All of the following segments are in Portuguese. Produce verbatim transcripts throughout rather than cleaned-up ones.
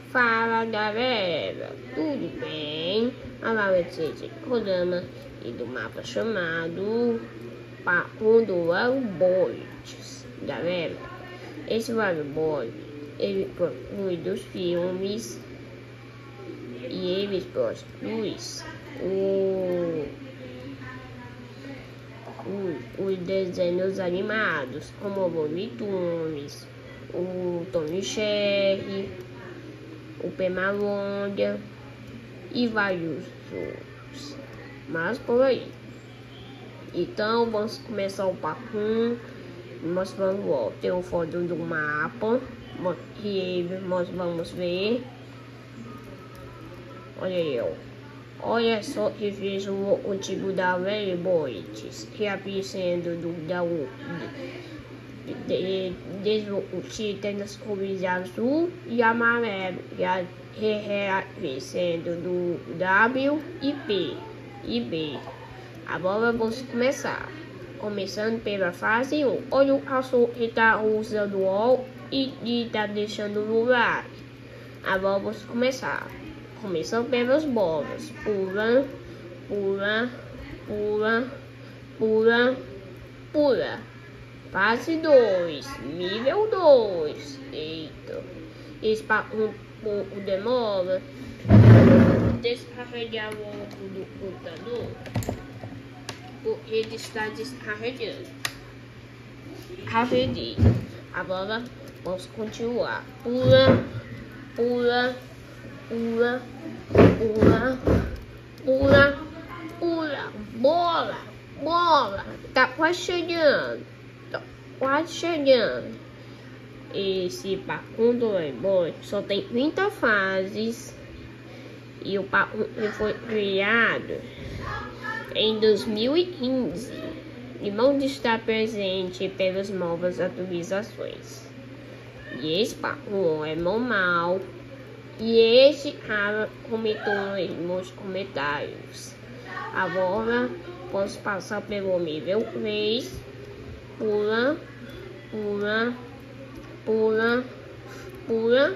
Fala galera, tudo bem? A Valentina de programa e do mapa chamado Papundo Boys. Galera, esse Boy, ele conclui dos filmes e eles produzem o, o, os desenhos animados, como o Looney Tunes, o Tom e Jerry, o Pemalonga e vários outros. Mas por aí. Então vamos começar o papo. Nós vamos ó, ter um foto do mapa e nós vamos ver. Olha aí, ó. Olha só que fez o antigo da Very Boys, que aparecendo do da U. Desde o título das cores azul e amarelo, e a reaparecendo do W e P e B. Agora vamos começar. Começando pela fase um. Olha o azul que está usando o O e está deixando no lugar. Agora vamos começar. Começando pelas bolas. Pula, pula, pula, pula, pula. Fase dois, nível dois. Eita, esse um pouco demora. Descarregar logo do computador, porque ele está descarregando. Carreguei. Agora vamos continuar. Pula, pula, pula, pula, pula, pula. Bola, bola. Tá quase chegando. Quase chegando. Esse Papundo Boy só tem trinta fases e o Papundo foi criado em dois mil e quinze e não está presente pelas novas atualizações. E esse Papundo é normal e esse cara comentou nos comentários. Agora posso passar pelo nível três. Pula, pula, pula, pula.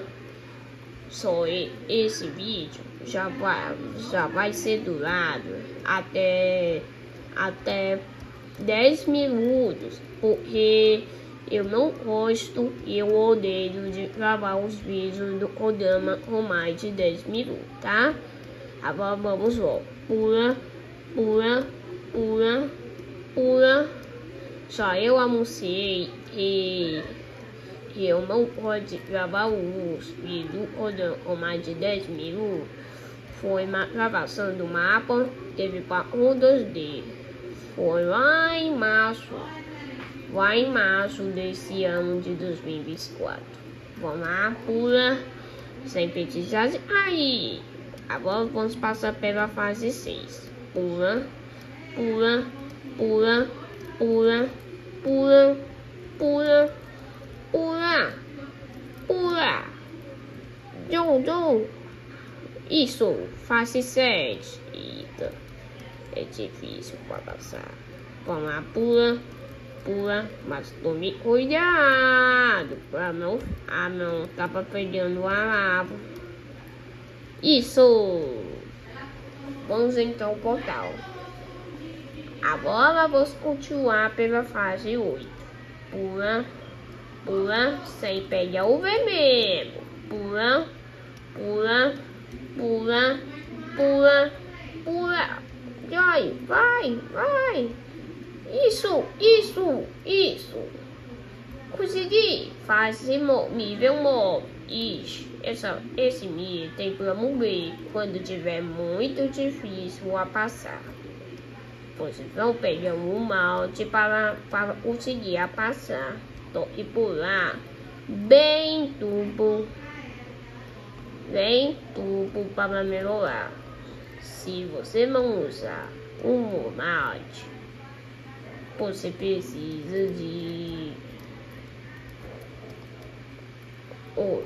Só esse vídeo já vai, já vai ser durado até, até dez minutos, porque eu não gosto e eu odeio de gravar os vídeos do programa com mais de dez minutos, tá? Agora vamos lá. Pula, pula, pula, pula. Só eu anunciei que eu não pode gravar os vídeos com mais de dez minutos. Foi uma gravação do mapa, teve para um dois D. Foi lá em março, lá em março desse ano de dois mil e vinte e quatro. Vamos lá, pula, sem precisar. Aí, agora vamos passar pela fase seis. Pula, pula, pula. Pula, pula, pula, pula, pula. Dum, dum. Isso, fase sete. Eita, é difícil para passar. Vamos lá, pula, pula, mas tome cuidado para não, ah não, tava pegando a lava. Isso. Vamos então ao portal. Agora vamos continuar pela fase oito. Pula, pula, sem pegar o vermelho. Pula, pula, pula, pula, pula. Vai, vai, vai. Isso, isso, isso. Consegui. Fase nível nove. Ixi, essa, esse nível tem pra morrer quando tiver muito difícil a passar. Vocês vão pegar um malte para, para conseguir a passar e pular bem tubo, bem tubo para melhorar. Se você não usar um malte, você precisa de o,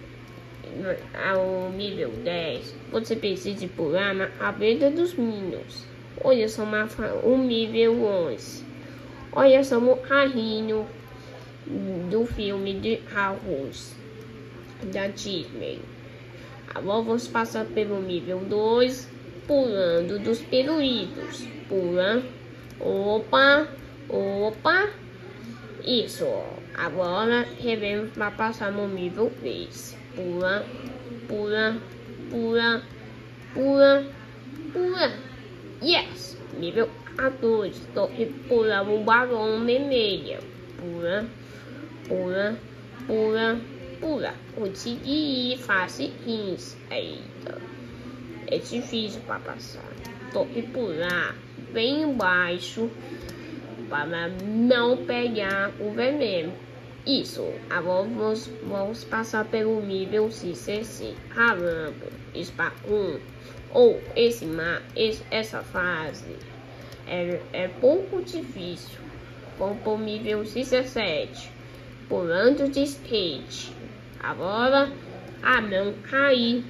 ao nível dez, você precisa pular na abelha dos Minions. Olha só uma, um nível onze. Olha só um carrinho do filme de Arroz da Disney. Agora vamos passar pelo nível dois, pulando dos pirulitos. Pula. Opa, opa. Isso. Agora revemos para passar no nível três. Pula, pula, pula, pula, pula. Yes. Nível quatorze. Torre pula o balão vermelho. Pula, pula, pula, pula. Consegui. Fácil isso. Eita. É difícil para passar. Torre pular bem embaixo para não pegar o veneno. Isso. Agora vamos, vamos passar pelo nível C C C. Caramba. Spa um. Ou esse mar, esse, essa fase é, é pouco difícil. Vamos para o nível C C sete. Pulando de skate. Agora a não cair.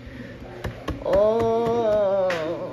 Oh.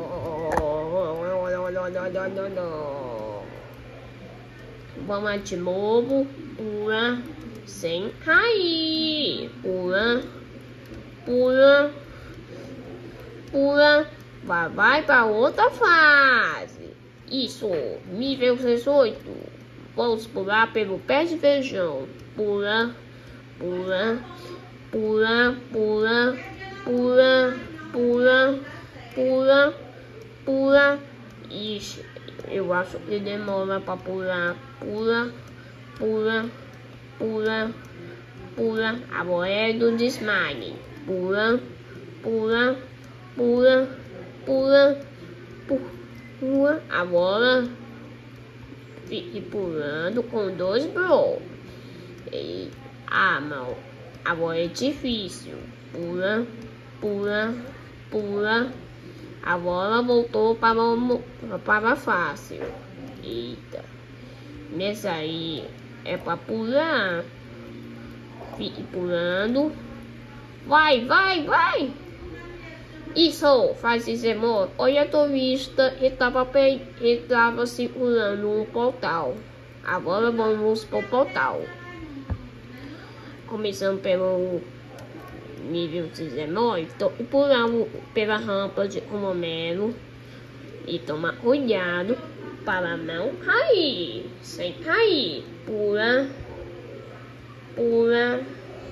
Vamos de novo. Pula sem cair. Pula, pula, pula. Vai, vai para outra fase. Isso, nível dezoito. Vamos pular pelo pé de feijão. Pula, pula, pula, pula, pula, pula, pula, pula. Ixi, eu acho que demora para pular. Pula, pula, pula, pula. Agora é do desmaio. Pula, pula, pula, pula, pula. Agora fique pulando com dois blocos. E, ah, não. Agora é difícil. Pula, pula, pula. Agora voltou para, o, para fácil. Eita. Nessa aí é para pular. Fique pulando. Vai, vai, vai. Isso, faz esse modo. Olha a turista, ele estava ele tava segurando um portal. Agora vamos para o portal. Começando pelo nível dezenove. Estou pulando pela rampa de cogumelo. E toma cuidado para não cair. Sem cair. Pula. Pula.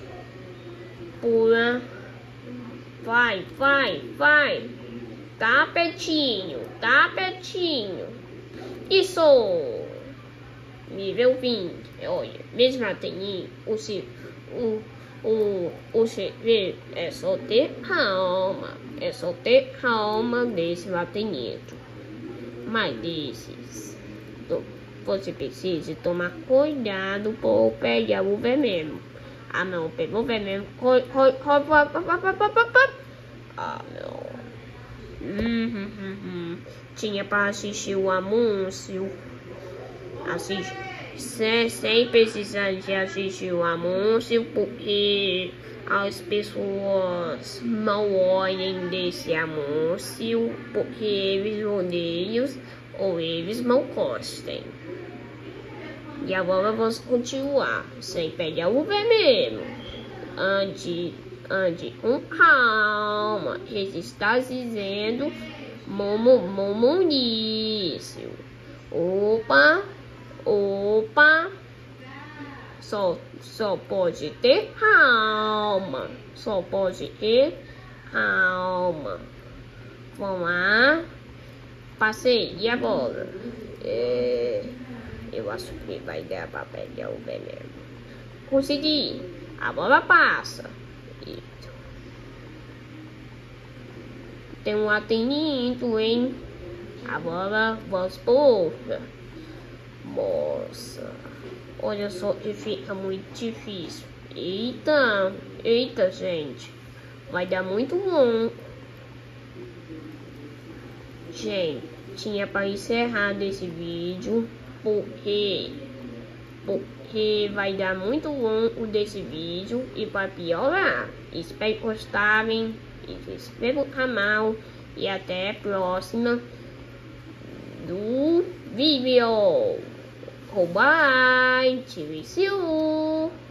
Pula. Vai, vai, vai. Tá pertinho, tá pertinho. Isso. Nível vinte. Olha, mesmo assim, o se o o o segredo é só ter calma. É só ter calma desse batimento. Mas desses, você precisa tomar cuidado por pegar o veneno. Ah, não, pegou o veneno. Corre, corre, corre, corre, corre, corre, corre, corre. Ah, não. Hum, hum, hum, hum. Tinha para assistir o anúncio. Assiste. Sem, sem precisar de assistir o anúncio, porque as pessoas não olhem desse anúncio, porque eles odeiam ou eles não gostem. E agora vamos continuar, sem pegar o veneno. Ande, ande com calma. Ele está dizendo momo, momo início. Opa, opa. Só, só pode ter calma. Só pode ter calma. Vamos lá. Passei, e agora? É... Eu acho que vai dar para pegar o veneno. Consegui. A bola passa. Eita. Tem um atendimento, hein? Agora vamos por outra. Nossa. Olha só que fica muito difícil. Eita. Eita, gente. Vai dar muito bom. Gente, tinha para encerrar esse vídeo. Porque, porque vai dar muito bom o desse vídeo e vai piorar. Espero que gostarem, se inscrevam no canal e até a próxima do vídeo. Bye, tchau.